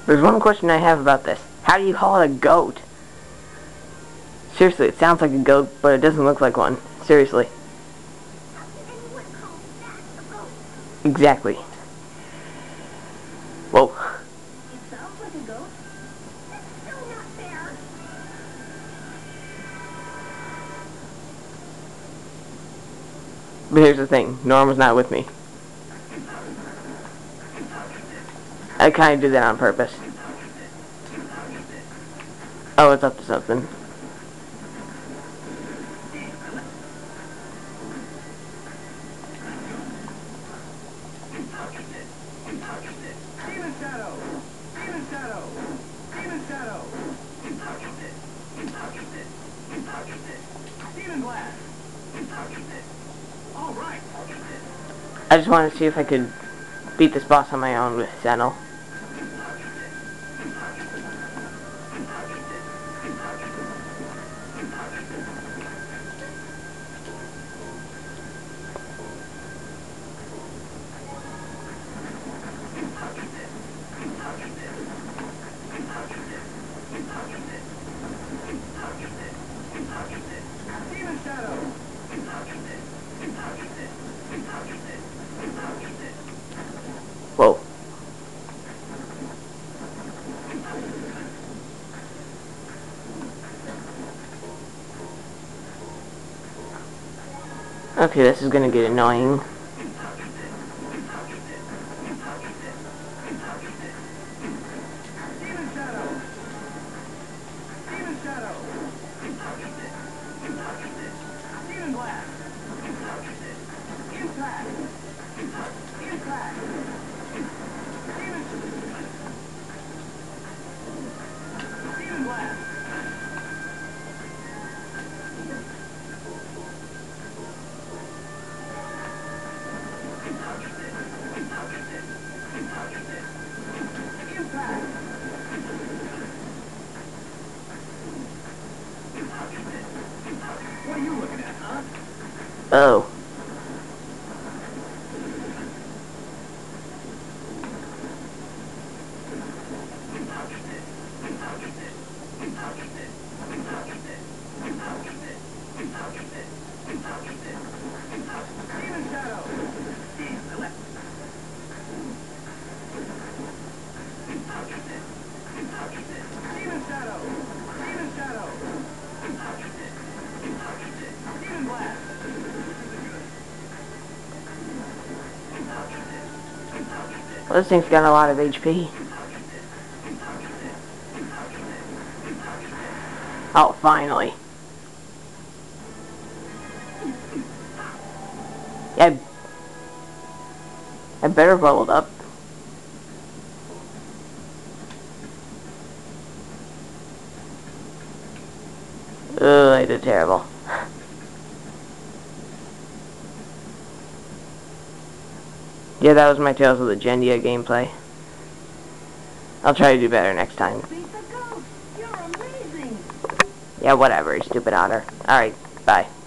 There's one question I have about this. How do you call it a goat? Seriously, it sounds like a goat, but it doesn't look like one. Seriously. Exactly. Whoa. It sounds like a goat. That's still not fair. But here's the thing. Norma's not with me. I kind of did that on purpose. Oh, it's up to something. Demon Shadow! Demon Shadow! Demon Shadow! Demon Blast! All right! I just wanted to see if I could beat this boss on my own with Senel. Demon Shadow! Whoa. Okay, this is gonna get annoying. Demon Shadow! Demon Shadow! Demon Blast! Impact! Impact! Demon... Demon Blast! Impact! What are you looking at, huh? Oh. Demon Shadow! Demon Shadow! Demon Shadow! Demon Blast! Well, this thing's got a lot of HP. Oh, finally. Yeah, I better leveled up. Ugh, I did terrible. Yeah, that was my Tales of the Gendia gameplay. I'll try to do better next time. Beat the goat. You're amazing. Yeah, whatever, you stupid otter. Alright, bye.